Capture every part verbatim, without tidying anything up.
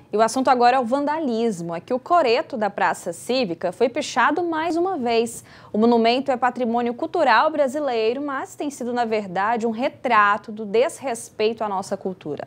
E o assunto agora é o vandalismo. É que o coreto da Praça Cívica foi pichado mais uma vez. O monumento é patrimônio cultural brasileiro, mas tem sido, na verdade, um retrato do desrespeito à nossa cultura.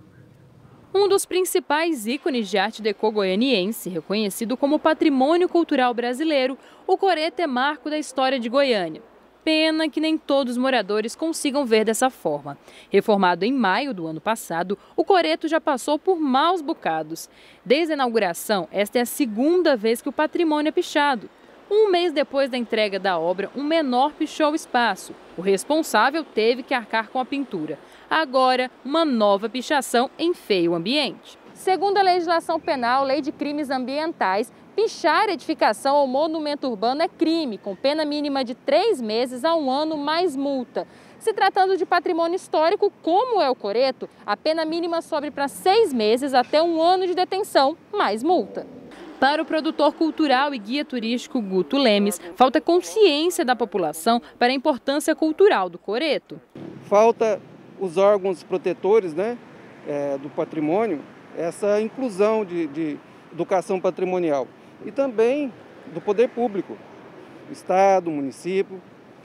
Um dos principais ícones de arte déco goianiense, reconhecido como patrimônio cultural brasileiro, o coreto é marco da história de Goiânia. Pena que nem todos os moradores consigam ver dessa forma. Reformado em maio do ano passado, o coreto já passou por maus bocados. Desde a inauguração, esta é a segunda vez que o patrimônio é pichado. Um mês depois da entrega da obra, um menor pichou o espaço. O responsável teve que arcar com a pintura. Agora, uma nova pichação enfeia o ambiente. Segundo a legislação penal, Lei de Crimes Ambientais, pichar edificação ou monumento urbano é crime, com pena mínima de três meses a um ano mais multa. Se tratando de patrimônio histórico, como é o coreto, a pena mínima sobe para seis meses até um ano de detenção mais multa. Para o produtor cultural e guia turístico Guto Lemes, falta consciência da população para a importância cultural do coreto. Falta os órgãos protetores, né, é, do patrimônio, essa inclusão de, de educação patrimonial e também do poder público, Estado, município,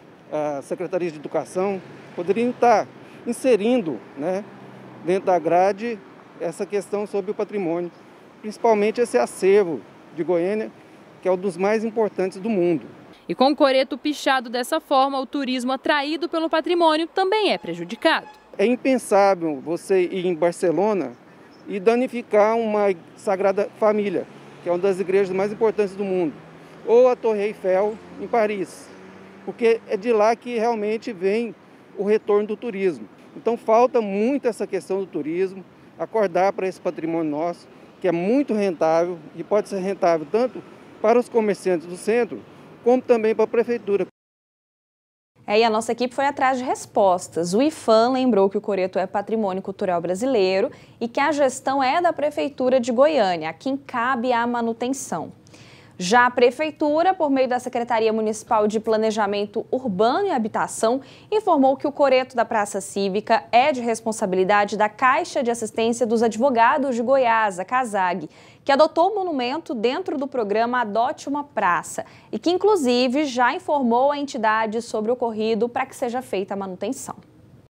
a Secretaria de Educação, poderiam estar inserindo, né, dentro da grade essa questão sobre o patrimônio, principalmente esse acervo de Goiânia, que é um dos mais importantes do mundo. E com o coreto pichado dessa forma, o turismo atraído pelo patrimônio também é prejudicado. É impensável você ir em Barcelona e danificar uma Sagrada Família, que é uma das igrejas mais importantes do mundo, ou a Torre Eiffel em Paris, porque é de lá que realmente vem o retorno do turismo. Então falta muito essa questão do turismo, acordar para esse patrimônio nosso, que é muito rentável e pode ser rentável tanto para os comerciantes do centro, como também para a prefeitura. É, e a nossa equipe foi atrás de respostas. O IPHAN lembrou que o coreto é patrimônio cultural brasileiro e que a gestão é da Prefeitura de Goiânia, a quem cabe a manutenção. Já a Prefeitura, por meio da Secretaria Municipal de Planejamento Urbano e Habitação, informou que o coreto da Praça Cívica é de responsabilidade da Caixa de Assistência dos Advogados de Goiás, a CASAG, que adotou o monumento dentro do programa Adote uma Praça e que, inclusive, já informou a entidade sobre o ocorrido para que seja feita a manutenção.